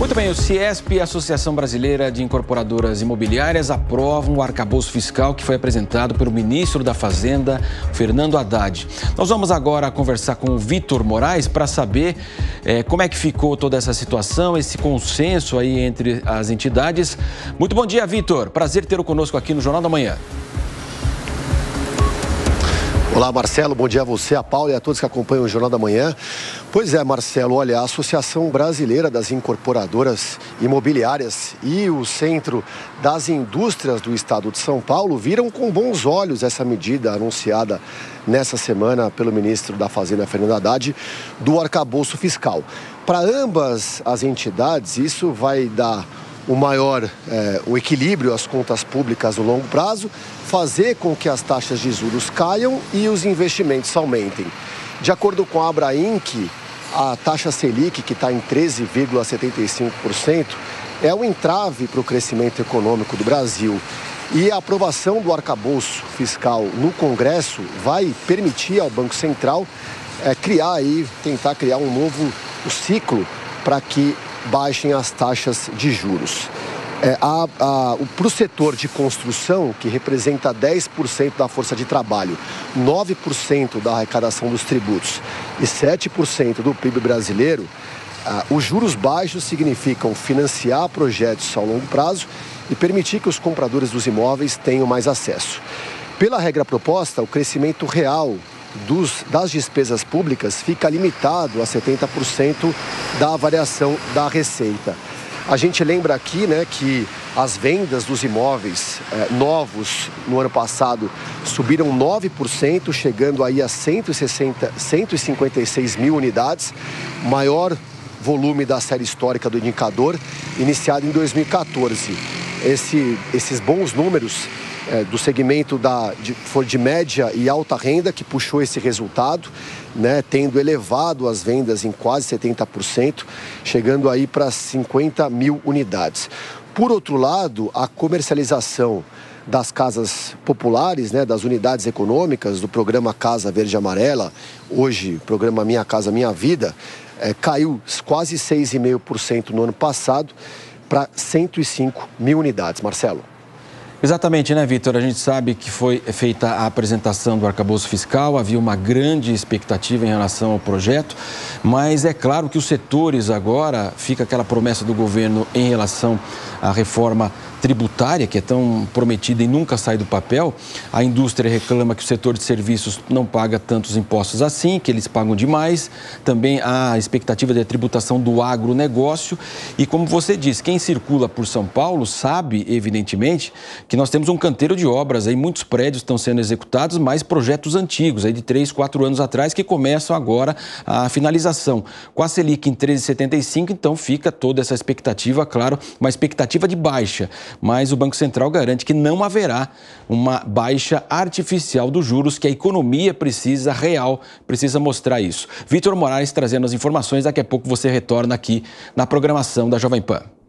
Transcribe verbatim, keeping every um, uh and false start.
Muito bem, o Ciesp e a Associação Brasileira de Incorporadoras Imobiliárias aprovam o arcabouço fiscal que foi apresentado pelo ministro da Fazenda, Fernando Haddad. Nós vamos agora conversar com o Vitor Moraes para saber é, como é que ficou toda essa situação, esse consenso aí entre as entidades. Muito bom dia, Vitor. Prazer tê-lo conosco aqui no Jornal da Manhã. Olá, Marcelo, bom dia a você, a Paula e a todos que acompanham o Jornal da Manhã. Pois é, Marcelo, olha, a Associação Brasileira das Incorporadoras Imobiliárias e o Centro das Indústrias do Estado de São Paulo viram com bons olhos essa medida anunciada nessa semana pelo ministro da Fazenda, Fernando Haddad, do arcabouço fiscal. Para ambas as entidades, isso vai dar o maior, é, o equilíbrio às contas públicas no longo prazo, fazer com que as taxas de juros caiam e os investimentos aumentem. De acordo com a Abrainc, a taxa Selic, que está em treze vírgula setenta e cinco por cento, é um entrave para o crescimento econômico do Brasil. E a aprovação do arcabouço fiscal no Congresso vai permitir ao Banco Central é, criar aí, tentar criar um novo ciclo para que baixem as taxas de juros. É, para o setor de construção, que representa dez por cento da força de trabalho, nove por cento da arrecadação dos tributos e sete por cento do P I B brasileiro, ah, os juros baixos significam financiar projetos ao longo prazo e permitir que os compradores dos imóveis tenham mais acesso. Pela regra proposta, o crescimento real Dos, das despesas públicas fica limitado a setenta por cento da variação da receita. A gente lembra aqui, né, que as vendas dos imóveis eh, novos no ano passado subiram nove por cento, chegando aí a cento e sessenta, cento e cinquenta e seis mil unidades, maior volume da série histórica do indicador, iniciado em dois mil e quatorze. Esse, esses bons números É, do segmento da, de, foi de média e alta renda que puxou esse resultado, né, tendo elevado as vendas em quase setenta por cento, chegando aí para cinquenta mil unidades. Por outro lado, a comercialização das casas populares, né, das unidades econômicas do programa Casa Verde e Amarela, hoje programa Minha Casa Minha Vida, é, caiu quase seis vírgula cinco por cento no ano passado para cento e cinco mil unidades. Marcelo. Exatamente, né, Vitor? A gente sabe que foi feita a apresentação do arcabouço fiscal, havia uma grande expectativa em relação ao projeto, mas é claro que os setores agora, fica aquela promessa do governo em relação à reforma tributária, que é tão prometida e nunca sai do papel. A indústria reclama que o setor de serviços não paga tantos impostos assim, que eles pagam demais. Também há a expectativa de tributação do agronegócio. E como você disse, quem circula por São Paulo sabe, evidentemente, que nós temos um canteiro de obras aí, muitos prédios estão sendo executados, mas projetos antigos, aí de três, quatro anos atrás, que começam agora a finalização. Com a Selic em treze vírgula setenta e cinco, então fica toda essa expectativa, claro, uma expectativa de baixa. Mas o Banco Central garante que não haverá uma baixa artificial dos juros, que a economia precisa, real, precisa mostrar isso. Vitor Moraes trazendo as informações, daqui a pouco você retorna aqui na programação da Jovem Pan.